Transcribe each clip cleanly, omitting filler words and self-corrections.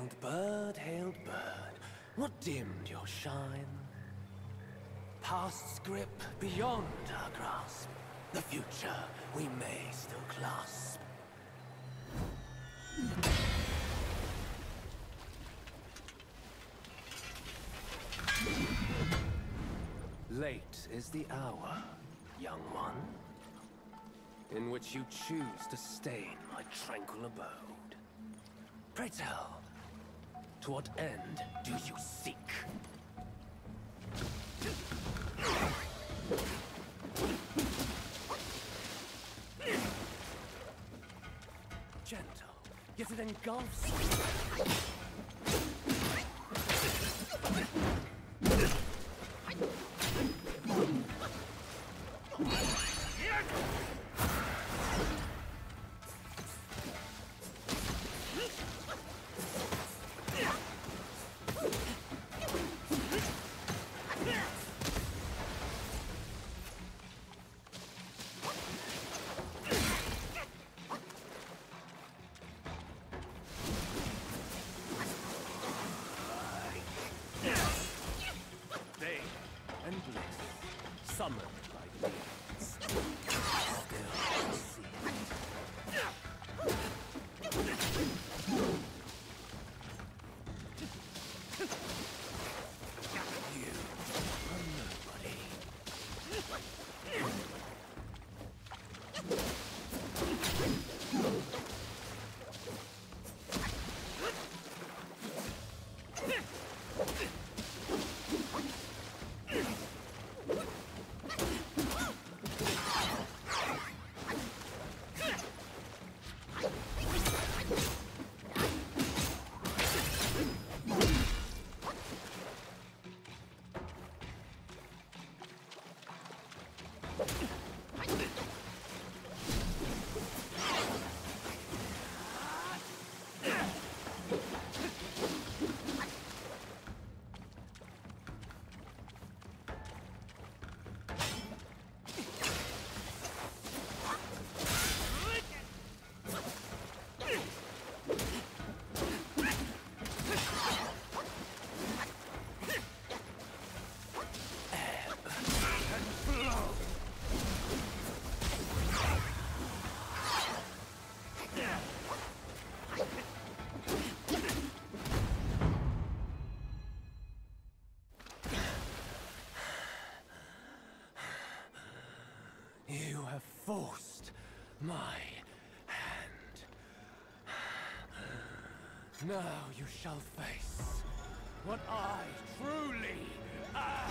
hailed bird, what dimmed your shine? Past's grip beyond our grasp, the future we may still clasp. Late is the hour, young one, in which you choose to stain my tranquil abode. Pray tell, to what end do you seek? Gentle, yet it engulfs you. Summoned by demons. Still see. You are nobody. You have forced my hand. Now you shall face what I truly am.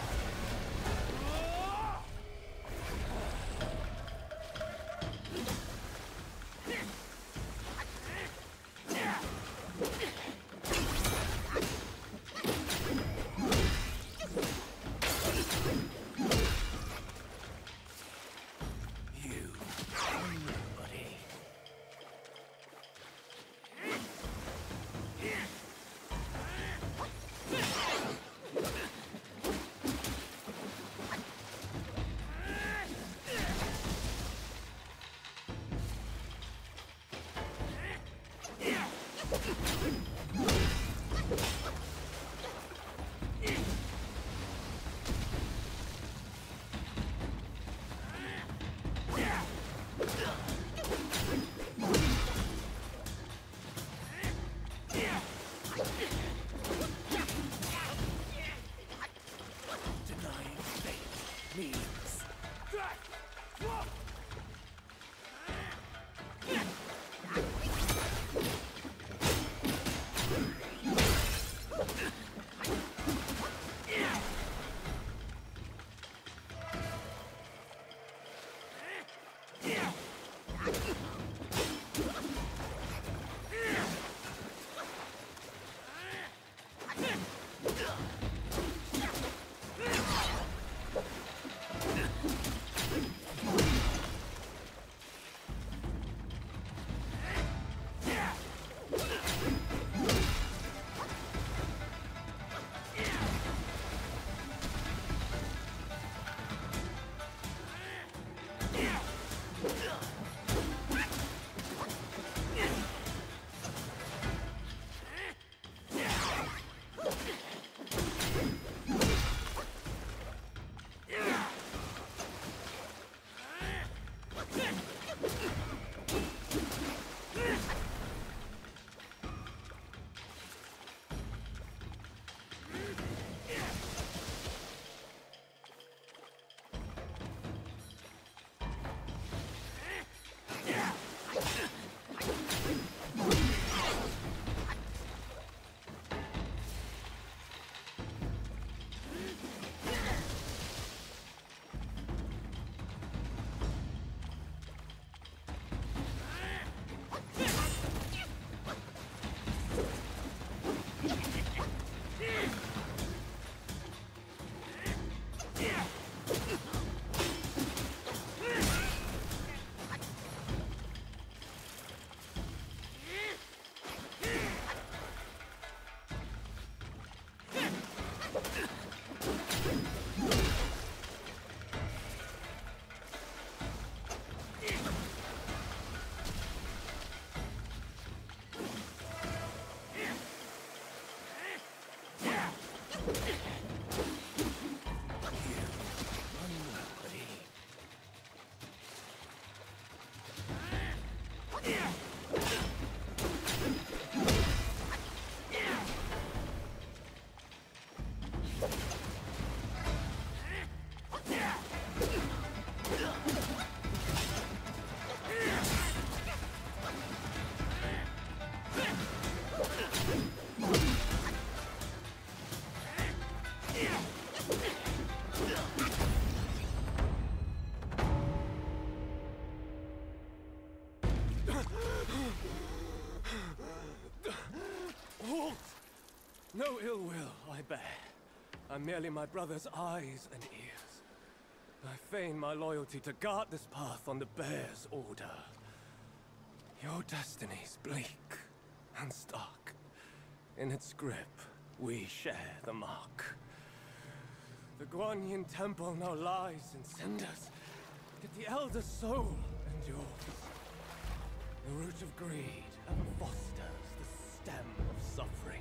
No ill will I bear. I'm merely my brother's eyes and ears. I feign my loyalty to guard this path on the bear's order. Your destiny's bleak and stark. In its grip, we share the mark. The Guanyin temple now lies in cinders, yet the elder soul endures. The root of greed ever fosters the stem of suffering.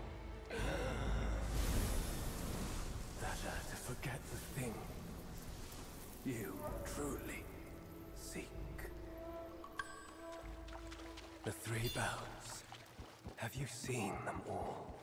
Better to forget the thing you truly seek. The three bells. Have you seen them all?